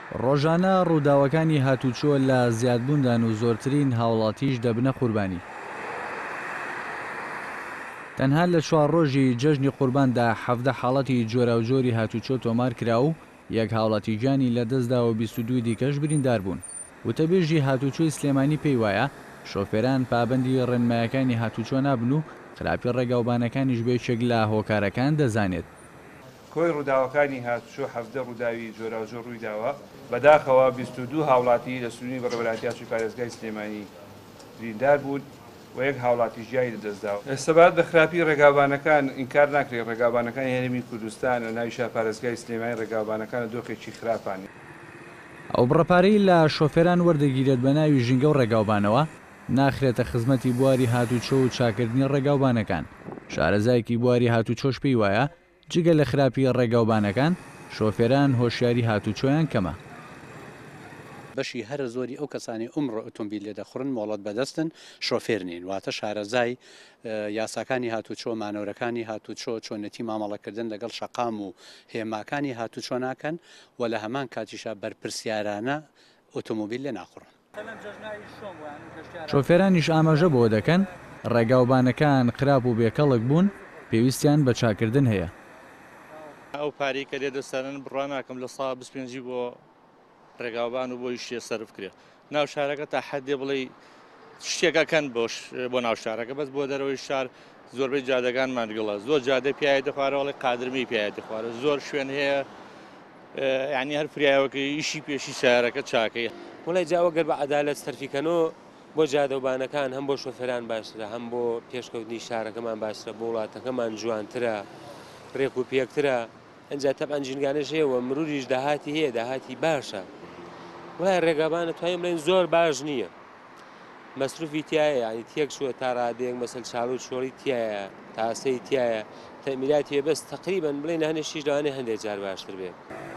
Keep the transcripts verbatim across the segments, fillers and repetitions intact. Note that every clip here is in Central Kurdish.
ڕۆژانە ڕووداوەکانی هاتوچۆ لە زیادبووندان و زۆرترین هاوڵاتیش دەبنە قوربانی. تەنها لە چوار ڕۆژی جەژنی قورباندا حەڤدە حاڵەتی جۆراوجۆری هاتوچۆ تۆمار کرا و یەک هاوڵاتی گیانی لەدەستدا و بیست و دوو دیکەش بریندار بوون. وتەبێژی هاتوچۆی سلێمانی پێی وایە شۆفێران پابەندی ڕێنمایەکانی هاتوچۆ نابن و خراپی ڕێگاوبانەکانیش بێچێک لە هۆکارەکان دەزانێت. کۆی ڕووداوەکانی هاتوچۆ حەڤدە ڕووداوی جۆراوجۆر ڕوویداوە، بەداخەوە بیست و دوو هاوڵاتی لە سنووری بەڕێوەبەرهاتیاتی پارێزگای سلێمانی بریندار بوون و یەک هاوڵاتی ژیانی لەدەستداوە. ئێستا بات بە خراپی ڕێگاوبانەکان ئینکار ناکرێت ڕێگاوبانەکانی هەرێمی کوردستان و ناوی شار پارێزگای سلێمانی ڕێگاوبانەکانە دۆخێکی خراپانی. ئەو بڕەپارەی لە شۆفێران وەردەگیرێت بە ناوی ژینگە و ڕێگاوبانەوە ناخرێتە خزمەتی بواری هاتوچۆ و چاکردنی ڕێگاوبانەکان. شارەزایەکی بواری هاتوچۆش پێی وایە جگە لە خراپی ڕێگاوبانەکان شۆفێران هۆشیاری هاتوچۆیان کەمە. بەشی هەر زۆری ئەو کەسانی ئومڕۆ ئۆتۆمبیل لێ دەخڕن مۆڵەت بەدەستن شۆفێر نین، واتە شارەزای یاساکانی هاتوچۆ مانەوەرەکانی هاتوچۆ چۆنەتی مامەڵەکردن لەگەڵ شەقام و هێماکانی هاتوچۆ ناکەن و لە هەمان کاتیشا بەرپرسیارانە ئۆتۆمۆبیل لێ ناخڕن. شۆفێرانیش ئاماژە بۆ دەکەن ڕێگاوبانەکان خراپ و بێکەڵک بوون پێویستیان بە چاکردن هەیە. ئەو پارەی کە لێ دەستانن بڕوان ناکەم لە سا بیست و پێنج بۆ ڕێگاوبان و بۆی شتێ سەرف کرێ ناو شارەکە تا حەدێ بڵێ شتێکەکەن بۆش بۆ ناو شارەکە بەس بۆ دەرەوەی شار زۆربەی جادەکانمان گڵە زۆر جادە پیاە دەخوارەوەڵی قادرمی پیاە دەخوارە زۆر شوێن هەیە یعنی هەر فریاوەکە ئیشی پێشی شارەکە چاکەیە. وڵی جاوە گەر بە عەدالەت سەرفیکەنەوە بۆ جادەوبانەکان هەم بۆ شۆفێران باشترە هەم بۆ پێشکەوتنی شارەکەمان باشترە بۆ وڵاتەکەمان جوانترە ڕێک و پێکترە. ئەنجا تەبعەن ژینگانەش هەیەوە مروریش داهاتی هەیە داهاتی باشە. وای ڕێگاوبانە توانین بڵێن زۆر باش نییە مەسروفی تایە ینی تێک شووە تا ڕادێک مەسەل چاڵ و چۆڵی تایە تاسەی تایە تەمیراتی بەس تقریبان بڵێن هەنێشیش لەوانەیە هەندێک جار باشتر بێت.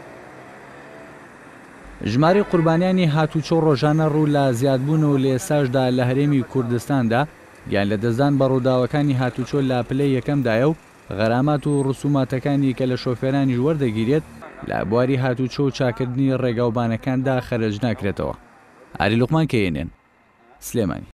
ژماری قوربانیانی هاتوچۆ ڕۆژانە ڕوو لە زیادبوون و لە ئێستاشدا لە هەرێمی کوردستاندا یان لە دەستدان بە ڕووداوەکانی هاتوچۆ لە پلەی یەکەمدایە و غەرامات و ڕسوماتەکانی کە لە شۆفێرانی وەردەگیرێت لە بواری هاتوچۆ و چاکردنی ڕێگاوبانەکاندا خەرج ناکرێتەوە. عەلی لوقمان کێنێن سلێمانی.